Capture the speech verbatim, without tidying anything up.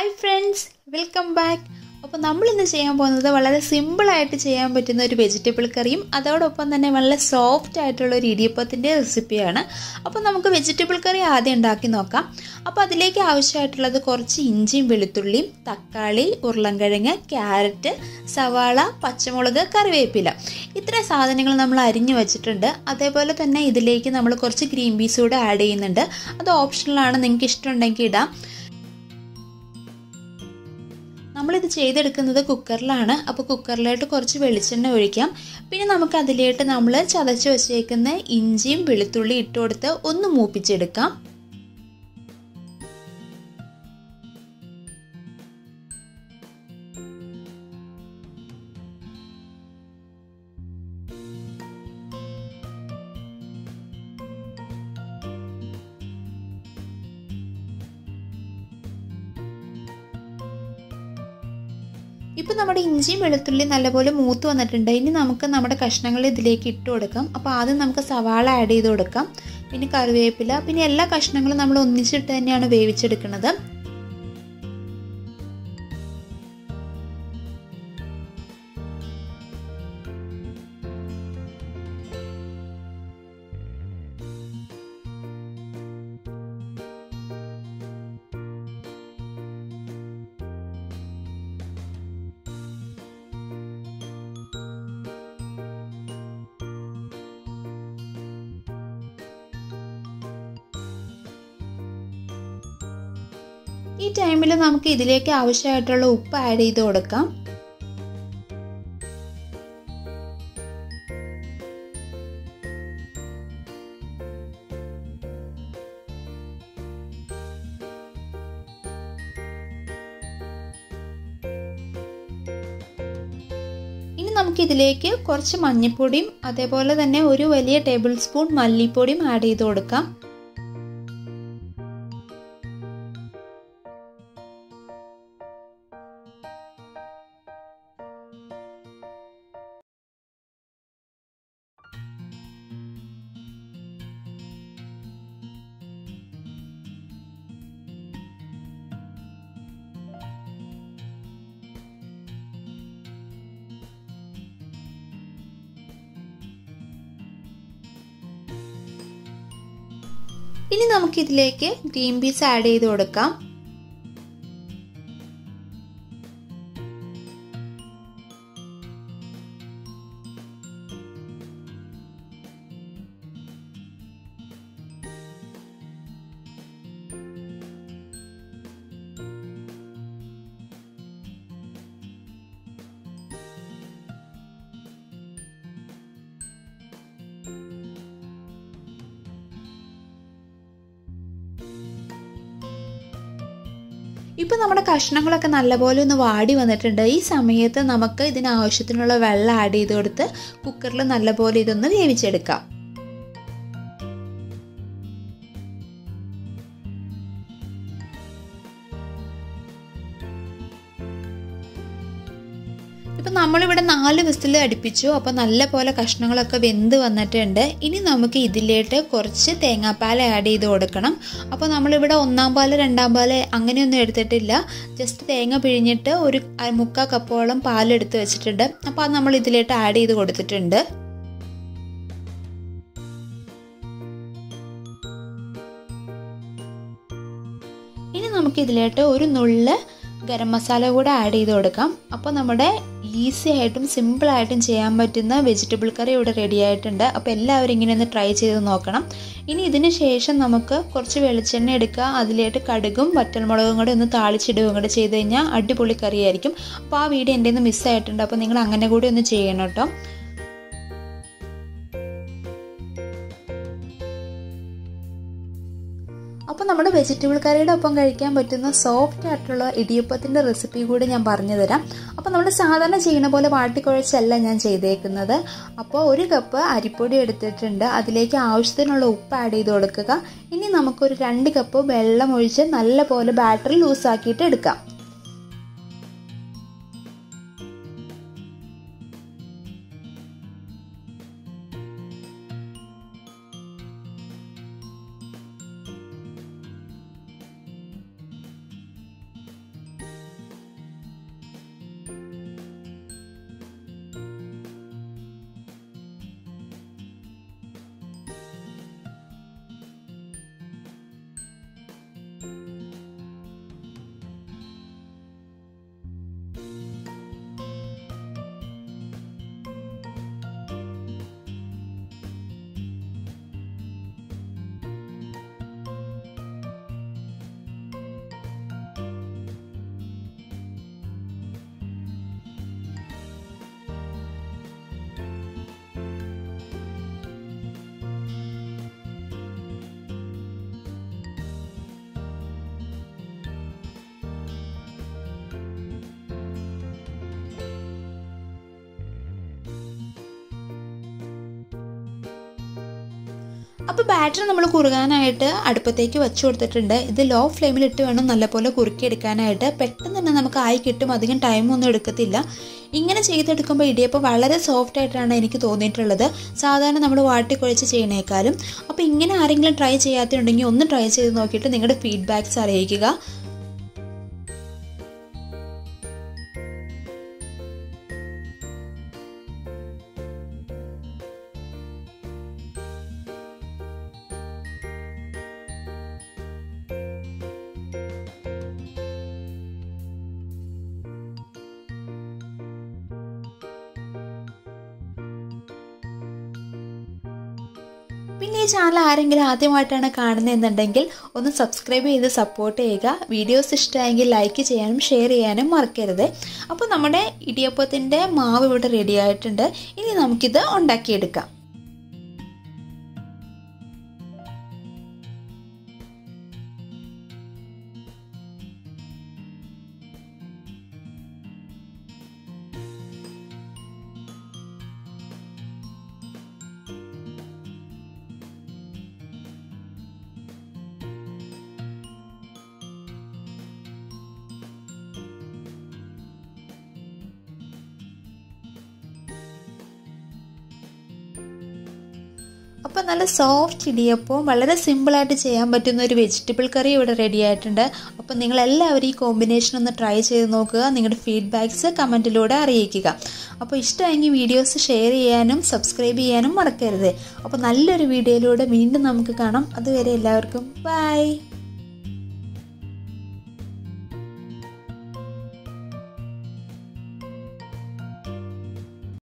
Hi friends, welcome back. അപ്പോൾ നമ്മളിന്ന് ചെയ്യാൻ പോകുന്നത് വളരെ സിമ്പിളായിട്ട് ചെയ്യാൻ പറ്റുന്ന ഒരു വെജിറ്റബിൾ കറിയും അതോടൊപ്പം തന്നെ വളരെ സോഫ്റ്റ് ആയിട്ടുള്ള ഒരു ഇടിയപ്പത്തിൻ്റെ റെസിപ്പിയാണ്. അപ്പോൾ നമുക്ക് വെജിറ്റബിൾ കറി ആദ്യം ഉണ്ടാക്കി നോക്കാം. അപ്പോൾ അതിലേക്ക് ആവശ്യമായിട്ടുള്ളത് കുറച്ച് ഇഞ്ചിയും വെളുത്തുള്ളിയും, തക്കാളി, ഉരുളൻകിഴങ്ങ്, ക്യാരറ്റ്, സവാള, പച്ചമുളക്, കറിവേപ്പില, ഇത്ര സാധനങ്ങൾ നമ്മൾ അരിഞ്ഞു വെച്ചിട്ടുണ്ട്. അതേപോലെ തന്നെ ഇതിലേക്ക് നമ്മൾ കുറച്ച് ഗ്രീൻ പീസ് കൂടെ ആഡ് ചെയ്യുന്നുണ്ട്. അത് ഓപ്ഷണലാണ്, നിങ്ങൾക്ക് ഇഷ്ടമുണ്ടെങ്കിൽ ഇടാം. നമ്മളിത് ചെയ്തെടുക്കുന്നത് കുക്കറിലാണ്. അപ്പോൾ കുക്കറിലോട്ട് കുറച്ച് വെളിച്ചെണ്ണ ഒഴിക്കാം. പിന്നെ നമുക്ക് അതിലേക്ക് നമ്മൾ ചതച്ച് വെച്ചേക്കുന്ന ഇഞ്ചിയും വെളുത്തുള്ളി ഇട്ട് കൊടുത്ത് ഒന്ന് മൂപ്പിച്ചെടുക്കാം. ഇപ്പോൾ നമ്മുടെ ഇഞ്ചിയും വെളുത്തുള്ളിയും നല്ലപോലെ മൂത്ത് വന്നിട്ടുണ്ട്. ഇനി നമുക്ക് നമ്മുടെ കഷ്ണങ്ങൾ ഇതിലേക്ക് ഇട്ട് കൊടുക്കാം. അപ്പോൾ ആദ്യം നമുക്ക് സവാള ആഡ് ചെയ്ത് കൊടുക്കാം, പിന്നെ കറിവേപ്പില, പിന്നെ എല്ലാ കഷ്ണങ്ങളും നമ്മൾ ഒന്നിച്ചിട്ട് തന്നെയാണ് വേവിച്ചെടുക്കുന്നത്. ഈ ടൈമിൽ നമുക്ക് ഇതിലേക്ക് ആവശ്യമായിട്ടുള്ള ഉപ്പ് ആഡ് ചെയ്ത് കൊടുക്കാം. ഇനി നമുക്ക് ഇതിലേക്ക് കുറച്ച് മഞ്ഞൾപ്പൊടിയും അതേപോലെ തന്നെ ഒരു വലിയ ടേബിൾ സ്പൂൺ മല്ലിപ്പൊടിയും ആഡ് ചെയ്ത് കൊടുക്കാം. ഇനി നമുക്ക് ഇതിലേക്ക് ഗ്രീൻ പീസ് ആഡ് ചെയ്ത് കൊടുക്കാം. ഇപ്പോൾ നമ്മുടെ കഷ്ണങ്ങളൊക്കെ നല്ലപോലെ ഒന്ന് വാടി വന്നിട്ടുണ്ട്. ഈ സമയത്ത് നമുക്ക് ഇതിനാവശ്യത്തിനുള്ള വെള്ളം ആഡ് ചെയ്ത് കൊടുത്ത് കുക്കറിൽ നല്ലപോലെ ഇതൊന്ന് വേവിച്ചെടുക്കാം. ഇപ്പം നമ്മളിവിടെ നാല് വിസിൽ അടുപ്പിച്ചു. അപ്പോൾ നല്ല പോലെ കഷ്ണങ്ങളൊക്കെ വെന്ത് വന്നിട്ടുണ്ട്. ഇനി നമുക്ക് ഇതിലേക്ക് കുറച്ച് തേങ്ങാപ്പാൽ ആഡ് ചെയ്ത് കൊടുക്കണം. അപ്പോൾ നമ്മളിവിടെ ഒന്നാം പാല് രണ്ടാം പാല് അങ്ങനെയൊന്നും എടുത്തിട്ടില്ല. ജസ്റ്റ് തേങ്ങ പിഴിഞ്ഞിട്ട് ഒരു മുക്കാൽ കപ്പോളം പാലെടുത്ത് വെച്ചിട്ടുണ്ട്. അപ്പോൾ അത് നമ്മൾ ഇതിലേക്ക് ആഡ് ചെയ്ത് കൊടുത്തിട്ടുണ്ട്. ഇനി നമുക്ക് ഇതിലേക്ക് ഒരു നുള്ള് ഗരം മസാല കൂടെ ആഡ് ചെയ്ത് കൊടുക്കാം. അപ്പോൾ നമ്മുടെ ഈസി ആയിട്ടും സിമ്പിളായിട്ടും ചെയ്യാൻ പറ്റുന്ന വെജിറ്റബിൾ കറി ഇവിടെ റെഡി ആയിട്ടുണ്ട്. അപ്പോൾ എല്ലാവരും ഇങ്ങനെ ഒന്ന് ട്രൈ ചെയ്ത് നോക്കണം. ഇനി ഇതിന് ശേഷം നമുക്ക് കുറച്ച് വെളിച്ചെണ്ണ എടുക്കുക, അതിലേക്ക് കടുകും വറ്റൽമുളകും കൂടെ ഒന്ന് താളിച്ചിടുകയും കൂടെ ചെയ്ത് കഴിഞ്ഞാൽ അടിപൊളി കറിയായിരിക്കും. അപ്പോൾ ആ വീഡിയോ എൻ്റെ നിന്ന് മിസ്സായിട്ടുണ്ട്. അപ്പോൾ നിങ്ങൾ അങ്ങനെ കൂടി ഒന്ന് ചെയ്യണം കേട്ടോ. അപ്പോൾ നമ്മുടെ വെജിറ്റബിൾ കറിയുടെ ഒപ്പം കഴിക്കാൻ പറ്റുന്ന സോഫ്റ്റ് ആയിട്ടുള്ള ഇടിയപ്പത്തിൻ്റെ റെസിപ്പി കൂടി ഞാൻ പറഞ്ഞു തരാം. അപ്പോൾ നമ്മൾ സാധാരണ ചെയ്യുന്ന പോലെ വാട്ടിക്കുഴച്ചല്ല ഞാൻ ചെയ്തേക്കുന്നത്. അപ്പോൾ ഒരു കപ്പ് അരിപ്പൊടി എടുത്തിട്ടുണ്ട്, അതിലേക്ക് ആവശ്യത്തിനുള്ള ഉപ്പ് ആഡ് ചെയ്ത് കൊടുക്കുക. ഇനി നമുക്കൊരു രണ്ട് കപ്പ് വെള്ളം ഒഴിച്ച് നല്ല പോലെ ബാറ്റർ ലൂസാക്കിയിട്ട് എടുക്കാം. അപ്പോൾ ബാറ്റർ നമ്മൾ കുറുകാനായിട്ട് അടുപ്പത്തേക്ക് വെച്ച് കൊടുത്തിട്ടുണ്ട്. ഇത് ലോ ഫ്ലെയിമിലിട്ട് വേണം നല്ലപോലെ കുറുക്കിയെടുക്കാനായിട്ട്. പെട്ടെന്ന് തന്നെ നമുക്ക് ആയി കിട്ടും, അധികം ടൈമൊന്നും എടുക്കത്തില്ല. ഇങ്ങനെ ചെയ്തെടുക്കുമ്പോൾ ഇടിയപ്പം വളരെ സോഫ്റ്റ് ആയിട്ടാണ് എനിക്ക് തോന്നിയിട്ടുള്ളത്, സാധാരണ നമ്മൾ വാട്ടിക്കുഴച്ച് ചെയ്യണേക്കാളും. അപ്പോൾ ഇങ്ങനെ ആരെങ്കിലും ട്രൈ ചെയ്യാത്തുണ്ടെങ്കിൽ ഒന്ന് ട്രൈ ചെയ്ത് നോക്കിയിട്ട് നിങ്ങളുടെ ഫീഡ്ബാക്ക്സ് അറിയിക്കുക. പിന്നെ ഈ ചാനൽ ആരെങ്കിലും ആദ്യമായിട്ടാണ് കാണുന്നതെന്നുണ്ടെങ്കിൽ ഒന്ന് സബ്സ്ക്രൈബ് ചെയ്ത് സപ്പോർട്ട് ചെയ്യുക. വീഡിയോസ് ഇഷ്ടമായെങ്കിൽ ലൈക്ക് ചെയ്യാനും ഷെയർ ചെയ്യാനും മറക്കരുത്. അപ്പോൾ നമ്മുടെ ഇടിയപ്പത്തിൻ്റെ മാവ് ഇവിടെ റെഡി ആയിട്ടുണ്ട്. ഇനി നമുക്കിത് ഉണ്ടാക്കിയെടുക്കാം. അപ്പോൾ നല്ല സോഫ്റ്റ് ഇടിയപ്പവും വളരെ സിമ്പിളായിട്ട് ചെയ്യാൻ പറ്റുന്ന ഒരു വെജിറ്റബിൾ കറി ഇവിടെ റെഡി ആയിട്ടുണ്ട്. അപ്പോൾ നിങ്ങളെല്ലാവരും ഈ കോമ്പിനേഷൻ ഒന്ന് ട്രൈ ചെയ്ത് നോക്കുക. നിങ്ങളുടെ ഫീഡ്ബാക്ക്സ് കമൻറ്റിലൂടെ അറിയിക്കുക. അപ്പോൾ ഇഷ്ടമെങ്കിൽ വീഡിയോസ് ഷെയർ ചെയ്യാനും സബ്സ്ക്രൈബ് ചെയ്യാനും മറക്കരുത്. അപ്പോൾ നല്ലൊരു വീഡിയോയിലൂടെ വീണ്ടും നമുക്ക് കാണാം. അതുവരെ എല്ലാവർക്കും ബൈ.